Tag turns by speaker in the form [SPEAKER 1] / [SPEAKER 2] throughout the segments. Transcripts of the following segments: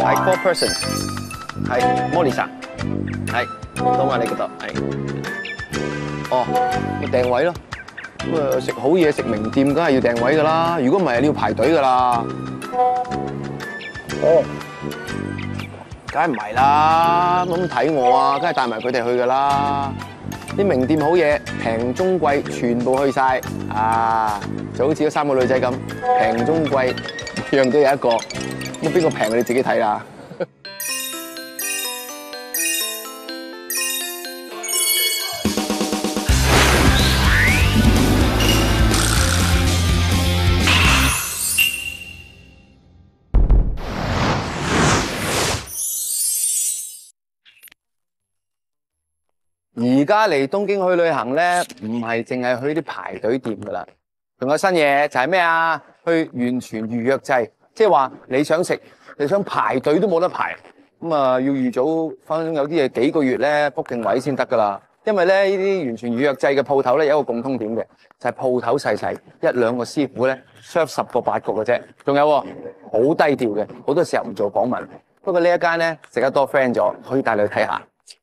[SPEAKER 1] 係 four persons， 係 Molly 係到埋你嗰度，係。哦，咪訂位咯。咁啊，食好嘢食名店，梗係要訂位㗎啦。如果唔係，你要排隊㗎啦。哦，梗係唔係啦。咁睇我啊，梗係帶埋佢哋去㗎啦。啲名店好嘢，平中貴全部去晒啊！就好似嗰3個女仔咁，平中貴樣都有一個。咁邊個平你自己睇啦。而家嚟東京去旅行咧，唔係淨係去啲排隊店噶啦，仲有新嘢就係咩啊？去完全預約制，即係話你想食，你想排隊都冇得排，咁啊要預早，反正有啲嘢幾個月咧 book 定位先得噶啦。因為咧呢啲完全預約制嘅鋪頭咧有一個共通點嘅，就係鋪頭細細，1、2個師傅咧 serve 10個8個嘅啫。仲有好低調嘅，好多時候唔做訪問。不過呢一間咧食得多 friend 咗，可以帶你去睇下。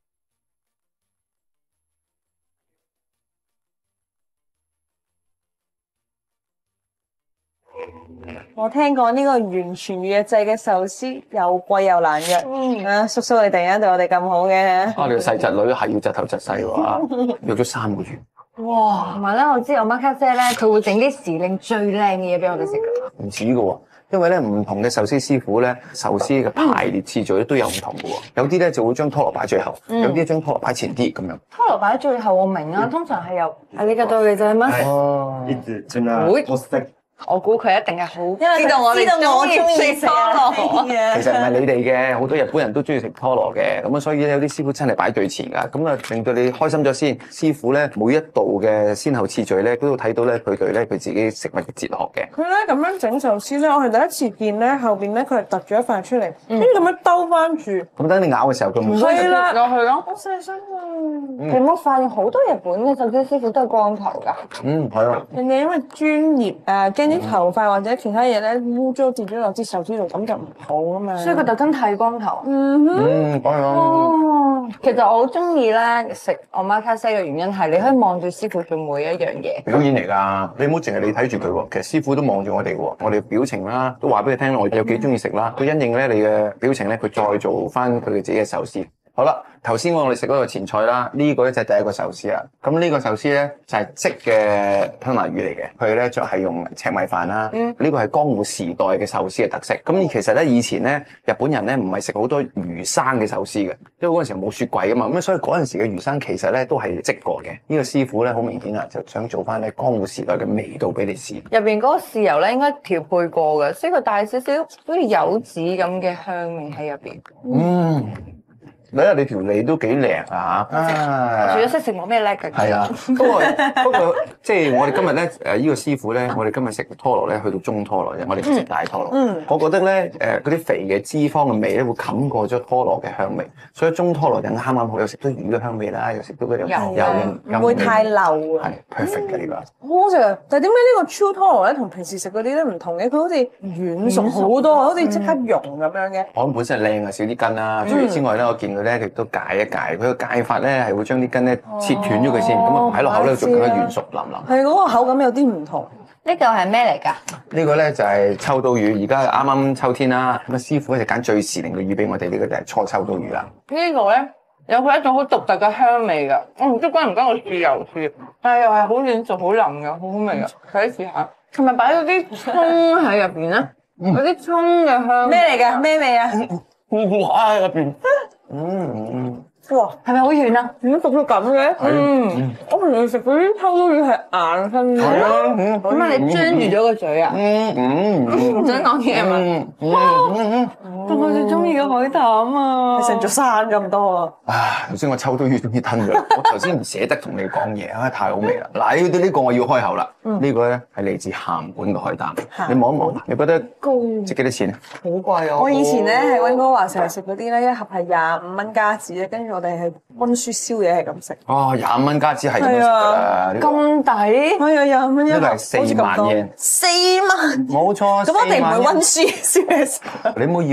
[SPEAKER 2] 我聽講呢個完全預約制嘅壽司又貴又難約。叔叔你突然間對我哋咁好嘅。
[SPEAKER 1] 你個細侄女係要窒頭窒勢喎，約咗3個月。
[SPEAKER 3] 哇！同埋咧，我知我媽家姐咧，佢會整啲時令最靚嘅嘢俾我哋食㗎。
[SPEAKER 1] 唔止㗎喎，因為咧唔同嘅壽司師傅咧，壽司嘅排列次序都有唔同㗎喎。有啲咧就會將拖羅擺最後，有啲將拖羅擺前啲咁樣。
[SPEAKER 3] 拖羅擺喺最後我明啊，通常係由呢個對嘅啫咩？
[SPEAKER 1] 哦，
[SPEAKER 3] 我估佢一定係好，
[SPEAKER 2] 因為知道我中意食拖羅嘅。
[SPEAKER 1] 其實唔係你哋嘅，好多日本人都中意食拖羅嘅，咁啊所以有啲師傅真係擺最前㗎，咁啊令到你開心咗先。師傅咧每一道嘅先後次序咧，都睇到咧佢對咧佢自己食物嘅哲學嘅。
[SPEAKER 2] 佢咧咁樣整壽司咧，我係第一次見咧，後邊咧佢係突咗一塊出嚟，跟住咁樣兜翻住。
[SPEAKER 1] 咁等你咬嘅時候，佢唔
[SPEAKER 2] 係啦，
[SPEAKER 3] 落去咯。
[SPEAKER 2] 好細心啊！
[SPEAKER 3] 你有冇發現好多日本嘅壽司師傅都係光頭㗎？
[SPEAKER 1] 係啊。
[SPEAKER 2] 人哋因為專業啊，驚啲頭髮或者其他嘢咧污糟跌咗落支壽司度，咁就唔好啊嘛。
[SPEAKER 3] 所以佢特登剃光頭。
[SPEAKER 1] 講咗。
[SPEAKER 3] 哦，其實我好中意咧食我媽卡西嘅原因係你可以望住師傅做每一樣嘢。
[SPEAKER 1] 表演嚟㗎，你唔好淨係你睇住佢喎，其實師傅都望住我哋喎，我哋表情啦，都話俾你聽，我哋有幾中意食啦。佢因應咧你嘅表情咧，佢再做翻佢嘅自己嘅壽司。好啦，頭先我哋食嗰個前菜啦，呢個咧就係第一個壽司啦。咁呢個壽司咧就係即嘅吞拿魚嚟嘅，佢咧就係用赤米飯啦。呢個係江戶時代嘅壽司嘅特色。咁其實咧以前咧日本人咧唔係食好多魚生嘅壽司嘅，因為嗰陣時冇雪櫃啊嘛，咁所以嗰陣時嘅魚生其實咧都係即過嘅。呢個師傅咧好明顯啊，就想做翻咧江戶時代嘅味道俾你試。
[SPEAKER 3] 入邊嗰個豉油咧應該調配過嘅，所以佢帶少少好似柚子咁嘅香味喺入邊。
[SPEAKER 1] 睇下你條脷都幾靚啊！
[SPEAKER 3] 除咗識食冇咩叻嘅。
[SPEAKER 1] 係啊，不過即係我哋今日咧呢個師傅咧，我哋今日食拖羅咧去到中拖羅啫，我哋唔食大拖羅。我覺得咧嗰啲肥嘅脂肪嘅味咧會冚過咗拖羅嘅香味，所以中拖羅就啱啱好，又食到魚嘅香味啦，又食到嗰啲油，
[SPEAKER 2] 唔會太流啊。
[SPEAKER 1] 係 perfect 嘅呢個。
[SPEAKER 2] 好好食啊！但係點解呢個 True 拖羅咧同平時食嗰啲咧唔同嘅？佢好似軟熟好多，好似即刻溶咁樣嘅。
[SPEAKER 1] 我諗本身係靚啊，少啲筋啦。除此之外咧，我見佢咧亦都解一解，佢個解法咧係會將啲筋咧切斷咗佢先，咁啊擺落口咧就更加軟熟腍腍。
[SPEAKER 2] 係嗰個口感有啲唔同。
[SPEAKER 3] 呢嚿係咩嚟㗎？
[SPEAKER 1] 呢個咧就係秋刀魚，而家啱啱秋天啦，咁啊師傅咧就揀最時令嘅魚俾我哋，呢個就係初秋刀魚啦。
[SPEAKER 3] 呢個咧有佢一種好獨特嘅香味㗎，我唔知關唔關個豉油事，但係又係好軟熟、好腍嘅，好好味㗎，快啲試下。同埋擺咗啲葱喺入邊咧，嗰啲葱嘅香
[SPEAKER 2] 咩嚟㗎？咩味啊？
[SPEAKER 1] 哇！入邊，
[SPEAKER 2] 哇，
[SPEAKER 3] 係咪好軟啊？
[SPEAKER 2] 點解熟到咁嘅？我平時食嗰啲秋刀魚係硬身嘅。
[SPEAKER 1] 係啊，
[SPEAKER 3] 咁啊，你張住咗個嘴啊？唔想講嘢啊嘛？同我最中意嘅海膽啊！
[SPEAKER 2] 成座山咁多啊！
[SPEAKER 1] 頭先我秋刀魚終於吞咗啦，我頭先唔捨得同你講嘢，太好味啦！嗱，呢個我要開口啦，呢個咧係嚟自函館嘅海膽，你望一望，你覺得值幾多錢啊？
[SPEAKER 3] 好貴啊！
[SPEAKER 2] 我以前咧喺溫哥華成日食嗰啲咧，一盒係25蚊加紙咧，跟住我哋係溫書宵夜係咁食。
[SPEAKER 1] 哦，25蚊加紙係咁樣食㗎，
[SPEAKER 3] 咁抵？
[SPEAKER 2] 係啊，25蚊一盒，
[SPEAKER 1] 呢個係4萬yen。
[SPEAKER 2] 4萬？
[SPEAKER 1] 冇錯，
[SPEAKER 2] 咁我哋唔係溫書宵夜食。
[SPEAKER 1] 你唔好以為喎，你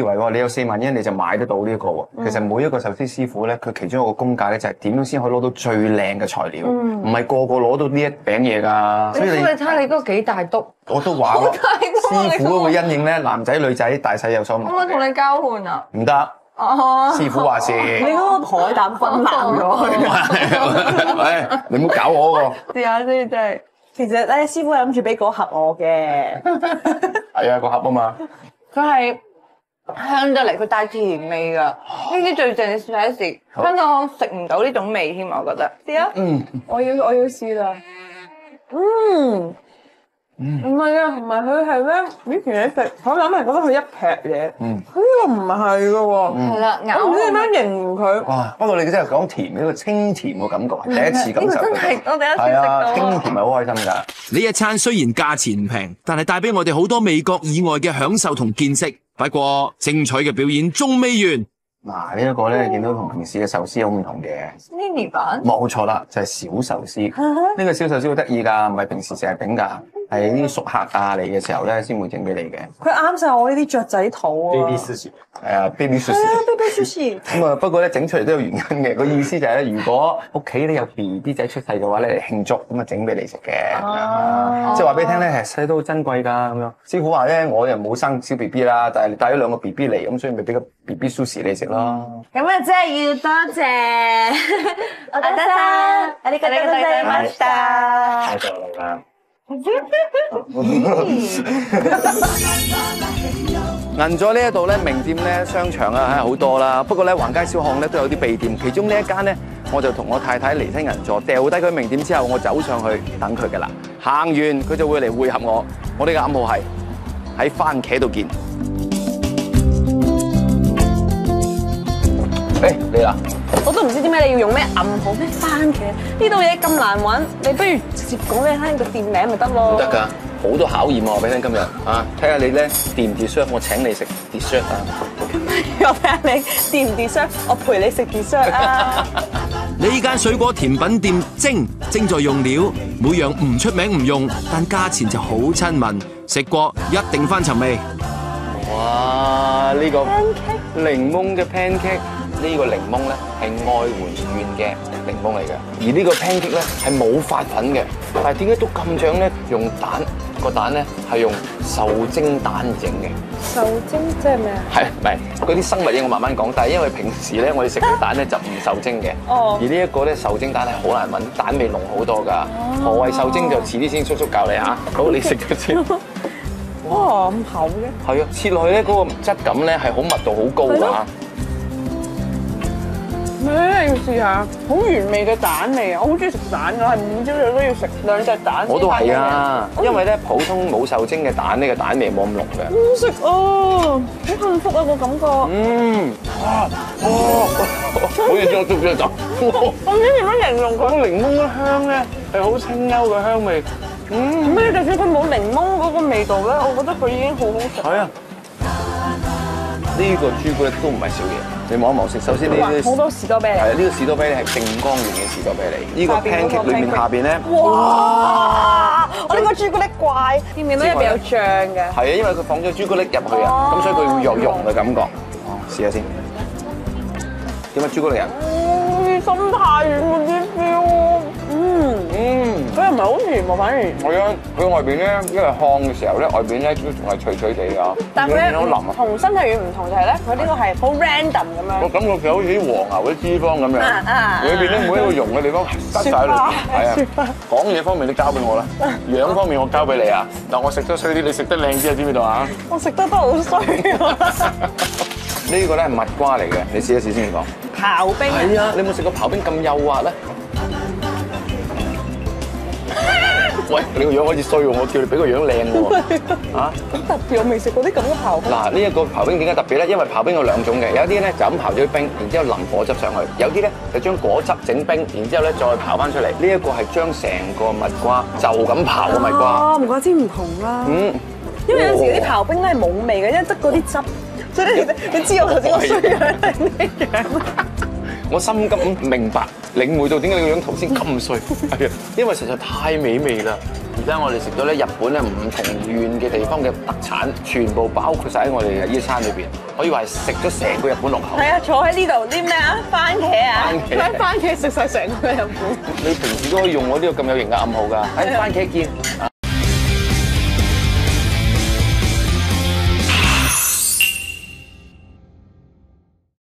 [SPEAKER 1] 有4萬蚊你就買得到呢一個喎。其實每一個壽司師傅咧，佢其中一個功架咧就係點樣先可以攞到最靚嘅材料，唔係個個攞到呢一餅嘢㗎。所以
[SPEAKER 3] 你睇下你嗰個幾大篤，
[SPEAKER 1] 我都話咯，師傅會因應咧男仔女仔大細有所唔同。
[SPEAKER 3] 可唔可以同你交換啊？
[SPEAKER 1] 唔得，師傅話事。
[SPEAKER 2] 你嗰個海膽分爛咗佢。
[SPEAKER 1] 喂，你唔好搞我嗰個。
[SPEAKER 3] 試下先，真係。
[SPEAKER 2] 其實咧，師傅係諗住俾嗰盒我嘅。
[SPEAKER 1] 係啊，個盒啊嘛。
[SPEAKER 3] 佢係香得嚟，佢帶甜味㗎。呢啲最正，你試下一試。香港食唔到呢種味添，我覺得。試啊！我要試啦。唔係啊，唔係佢係咩？以前你食，我諗係覺得佢一劈嘢。佢呢個唔係㗎喎。係啦，我唔知點樣形容佢。
[SPEAKER 1] 哇！不過你真係講甜呢個清甜嘅感覺，第一次感受。
[SPEAKER 3] 真係我第一次食
[SPEAKER 1] 係啊，
[SPEAKER 3] 到。
[SPEAKER 1] 清甜係好開心㗎。
[SPEAKER 4] 呢一餐雖然價錢唔平，但係帶俾我哋好多味覺以外嘅享受同見識。不過精彩嘅表演仲未完。
[SPEAKER 1] 嗱，呢一個咧，你見到同平時嘅壽司好唔同嘅。
[SPEAKER 3] mini 版。
[SPEAKER 1] 冇錯啦，就係小壽司。呢個小壽司好得意㗎，唔係平時成日整㗎，係啲熟客啊嚟嘅時候咧先會整俾你嘅。
[SPEAKER 2] 佢啱晒我呢啲雀仔肚啊！Baby sushi。
[SPEAKER 1] 係啊，baby sushi。
[SPEAKER 2] baby sushi。
[SPEAKER 1] 咁啊，不過咧整出嚟都有原因嘅。個意思就係咧，如果屋企咧有 BB 仔出世嘅話咧，嚟慶祝咁啊整俾你食嘅。即係話俾你聽咧，係細都好珍貴㗎咁樣。師傅話咧，我又冇生小 BB 啦，但係你帶咗2個 BB 嚟，咁所以咪俾個 BB sushi 你食咯。
[SPEAKER 2] 咁啊，真係要多謝我得啦，ありがとうございました。
[SPEAKER 1] 多謝啦。銀座呢一度咧，名店咧、商場啊，係好多啦。不過咧，橫街小巷咧都有啲秘店，其中呢一間咧，我就同我太太離開銀座，掉低佢名店之後，我走上去等佢㗎啦。行完佢就會嚟會合我。我哋嘅暗號係喺番茄度見。嚟啦！
[SPEAKER 2] 我都唔知點解你要用咩暗號咩番茄呢度嘢咁難揾，你不如直接講俾你聽個店名咪得咯。
[SPEAKER 1] 唔得㗎，好多考驗喎！俾你聽今日啊，睇下你咧掂唔 dessert，我請你食 dessert 啊！
[SPEAKER 2] 我睇下你掂唔 dessert，我陪你食 dessert 啊！
[SPEAKER 4] 呢間水果甜品店精在用料，每樣唔出名唔用，但價錢就好親民，食過一定翻尋味。
[SPEAKER 1] 哇！呢個檸檬嘅 pancake。呢個檸檬咧係愛媛縣嘅檸檬嚟嘅，而呢個 pancake 咧係冇發粉嘅，但係點解都咁醬咧？用蛋，個蛋咧係用受精蛋整嘅。
[SPEAKER 2] 受精即係咩啊？
[SPEAKER 1] 係唔係嗰啲生物嘢我慢慢講，但係因為平時咧我哋食嘅蛋咧就唔受精嘅，而呢一個咧受精蛋係好難揾，蛋味濃好多㗎。何謂受精就遲啲先叔叔教你嚇。好，你食咗先。
[SPEAKER 2] 哇，咁厚嘅。
[SPEAKER 1] 係啊，切落去咧嗰個質感咧係好密度好高㗎。
[SPEAKER 3] 要試下，好原味嘅蛋味啊！我好中意食蛋㗎，係每朝早都要食2隻蛋。
[SPEAKER 1] 我都係啊，因為咧普通冇受精嘅蛋呢個蛋味冇咁濃嘅。
[SPEAKER 2] 好食啊！好幸福啊個感覺。
[SPEAKER 1] 好似將捉咗走。
[SPEAKER 3] 我唔知點樣形容佢。
[SPEAKER 1] 個檸檬嘅香咧係好清幽嘅香味。
[SPEAKER 3] 咩？就算佢冇檸檬嗰個味道咧，我覺得佢已經好好食。
[SPEAKER 1] 係啊。呢個朱古力都唔係少嘢，你望一望先。首先呢啲
[SPEAKER 2] 好多士多啤梨。
[SPEAKER 1] 係啊，呢個士多啤梨係正江縣嘅士多啤梨。呢個 pancake 裏面下邊咧，
[SPEAKER 2] 哇！我呢個朱古力怪，見唔見到入邊有醬嘅？
[SPEAKER 1] 係啊，因為佢放咗朱古力入去啊，咁所以佢會有溶嘅感覺。試下先。點解朱古力啊？
[SPEAKER 3] 心太軟嗰啲 feel。佢又唔係好甜喎，反而。
[SPEAKER 1] 係啊，佢外邊咧，因為烘嘅時候咧，外邊咧都仲係脆脆地㗎。
[SPEAKER 3] 但係佢
[SPEAKER 1] 好腍啊！
[SPEAKER 3] 同心太軟唔同就係咧，佢呢個係好 random 咁樣。
[SPEAKER 1] 我感覺就好似啲黃牛啲脂肪咁樣，裏邊咧每一個溶嘅地方塞晒喺裏邊。係啊，講嘢方面你交俾我啦，樣方面我交俾你啊。嗱，我食得衰啲，你食得靚啲啊，知唔知道啊？
[SPEAKER 3] 我食得都好衰啊！
[SPEAKER 1] 呢個咧係蜜瓜嚟嘅，你試一試先講。
[SPEAKER 3] 刨冰
[SPEAKER 1] 係啊，你有冇食過刨冰咁幼滑咧？喂，你個樣開始衰喎，我叫你俾個樣靚喎。啊？
[SPEAKER 3] 好特別，我未食過啲咁嘅刨冰。
[SPEAKER 1] 嗱，呢一個刨冰點解特別咧？因為刨冰有2種嘅，有一啲咧就咁刨咗啲冰，然之後淋果汁上去；有啲咧就將果汁整冰，然之後咧再刨翻出嚟。呢一個係將成個蜜瓜就咁刨嘅蜜瓜。
[SPEAKER 2] 哦，唔怪之唔同啦。因為有時啲刨冰咧係冇味嘅，因為得嗰啲汁，所以你知我頭先個衰樣係咩樣？
[SPEAKER 1] 我深感明白，領會到點解你個樣頭先咁衰，係啊，因為實在太美味啦。 而家我哋食咗咧日本咧唔同縣嘅地方嘅特產，全部包括晒喺我哋呢一餐裏邊，可以話係食咗成個日本落口。
[SPEAKER 2] 係啊，坐喺呢度啲咩啊？番茄啊，
[SPEAKER 3] 番茄食晒成個日本。
[SPEAKER 1] 你平時都可以用我呢個咁有型嘅暗號㗎，喺番茄見。